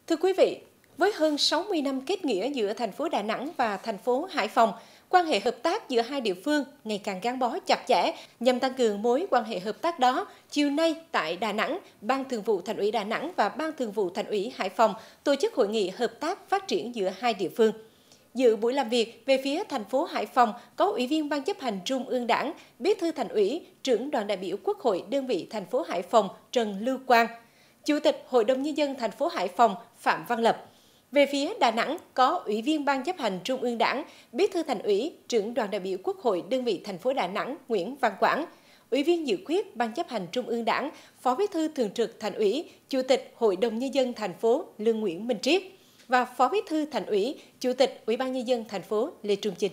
Thưa quý vị, với hơn 60 năm kết nghĩa giữa thành phố Đà Nẵng và thành phố Hải Phòng, quan hệ hợp tác giữa hai địa phương ngày càng gắn bó chặt chẽ. Nhằm tăng cường mối quan hệ hợp tác đó, chiều nay tại Đà Nẵng, Ban Thường vụ Thành ủy Đà Nẵng và Ban Thường vụ Thành ủy Hải Phòng tổ chức hội nghị hợp tác phát triển giữa hai địa phương. Dự buổi làm việc về phía thành phố Hải Phòng có Ủy viên Ban chấp hành Trung ương Đảng, Bí thư Thành ủy, Trưởng đoàn đại biểu Quốc hội đơn vị thành phố Hải Phòng Trần Lưu Quang, Chủ tịch Hội đồng Nhân dân thành phố Hải Phòng Phạm Văn Lập. Về phía Đà Nẵng có Ủy viên Ban chấp hành Trung ương Đảng, Bí thư Thành ủy, Trưởng đoàn đại biểu Quốc hội đơn vị thành phố Đà Nẵng Nguyễn Văn Quảng, Ủy viên dự khuyết Ban chấp hành Trung ương Đảng, Phó Bí thư Thường trực Thành ủy, Chủ tịch Hội đồng Nhân dân thành phố Lương Nguyễn Minh Triết và Phó Bí thư Thành ủy, Chủ tịch Ủy ban Nhân dân thành phố Lê Trung Chinh.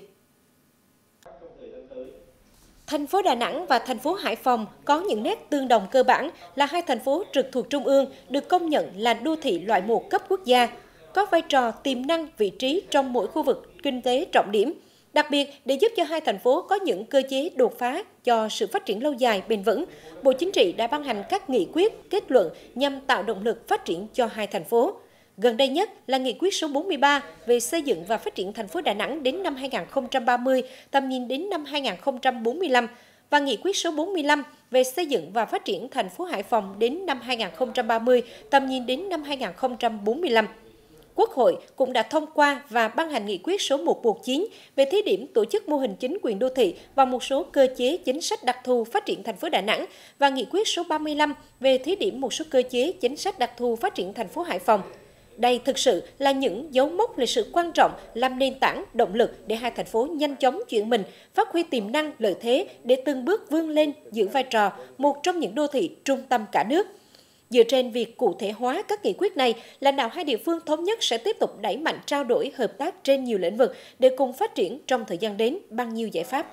Thành phố Đà Nẵng và thành phố Hải Phòng có những nét tương đồng cơ bản là hai thành phố trực thuộc Trung ương được công nhận là đô thị loại 1 cấp quốc gia, có vai trò tiềm năng vị trí trong mỗi khu vực kinh tế trọng điểm. Đặc biệt, để giúp cho hai thành phố có những cơ chế đột phá cho sự phát triển lâu dài, bền vững, Bộ Chính trị đã ban hành các nghị quyết, kết luận nhằm tạo động lực phát triển cho hai thành phố. Gần đây nhất là nghị quyết số 43 về xây dựng và phát triển thành phố Đà Nẵng đến năm 2030, tầm nhìn đến năm 2045 và nghị quyết số 45 về xây dựng và phát triển thành phố Hải Phòng đến năm 2030, tầm nhìn đến năm 2045. Quốc hội cũng đã thông qua và ban hành nghị quyết số 119 về thí điểm tổ chức mô hình chính quyền đô thị và một số cơ chế chính sách đặc thù phát triển thành phố Đà Nẵng và nghị quyết số 35 về thí điểm một số cơ chế chính sách đặc thù phát triển thành phố Hải Phòng. Đây thực sự là những dấu mốc lịch sử quan trọng làm nền tảng động lực để hai thành phố nhanh chóng chuyển mình, phát huy tiềm năng lợi thế để từng bước vươn lên giữ vai trò một trong những đô thị trung tâm cả nước. Dựa trên việc cụ thể hóa các nghị quyết này, lãnh đạo hai địa phương thống nhất sẽ tiếp tục đẩy mạnh trao đổi hợp tác trên nhiều lĩnh vực để cùng phát triển trong thời gian đến bằng nhiều giải pháp.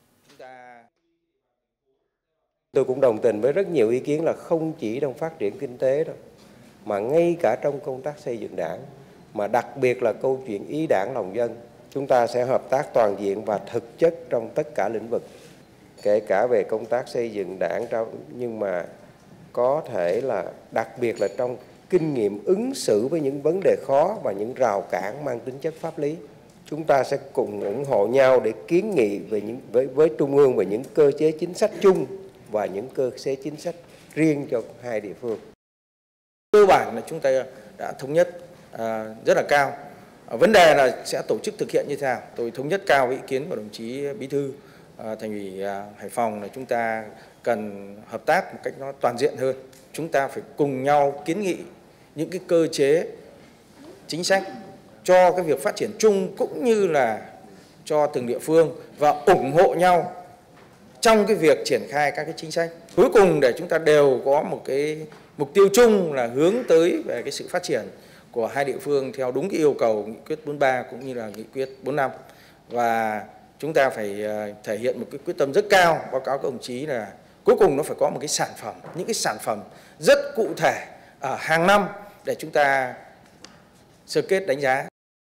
Tôi cũng đồng tình với rất nhiều ý kiến là không chỉ trong phát triển kinh tế đâu, mà ngay cả trong công tác xây dựng đảng, mà đặc biệt là câu chuyện ý đảng lòng dân. Chúng ta sẽ hợp tác toàn diện và thực chất trong tất cả lĩnh vực, kể cả về công tác xây dựng đảng, nhưng mà có thể là đặc biệt là trong kinh nghiệm ứng xử với những vấn đề khó và những rào cản mang tính chất pháp lý. Chúng ta sẽ cùng ủng hộ nhau để kiến nghị với Trung ương về những cơ chế chính sách chung và những cơ chế chính sách riêng cho hai địa phương. Cơ bản là chúng ta đã thống nhất rất là cao. Vấn đề là sẽ tổ chức thực hiện như thế nào. Tôi thống nhất cao với ý kiến của đồng chí Bí thư Thành ủy Hải Phòng là chúng ta cần hợp tác một cách nó toàn diện hơn. Chúng ta phải cùng nhau kiến nghị những cái cơ chế chính sách cho cái việc phát triển chung cũng như là cho từng địa phương và ủng hộ nhau trong cái việc triển khai các cái chính sách. Cuối cùng để chúng ta đều có một cái mục tiêu chung là hướng tới về cái sự phát triển của hai địa phương theo đúng cái yêu cầu nghị quyết 43 cũng như là nghị quyết 45. Và chúng ta phải thể hiện một cái quyết tâm rất cao, báo cáo các đồng chí là cuối cùng nó phải có một cái sản phẩm, những cái sản phẩm rất cụ thể ở hàng năm để chúng ta sơ kết đánh giá.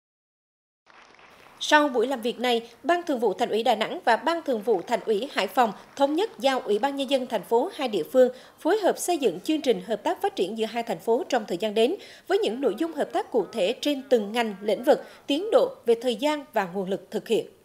Sau buổi làm việc này, Ban Thường vụ Thành ủy Đà Nẵng và Ban Thường vụ Thành ủy Hải Phòng thống nhất giao Ủy ban Nhân dân thành phố hai địa phương phối hợp xây dựng chương trình hợp tác phát triển giữa hai thành phố trong thời gian đến với những nội dung hợp tác cụ thể trên từng ngành, lĩnh vực, tiến độ về thời gian và nguồn lực thực hiện.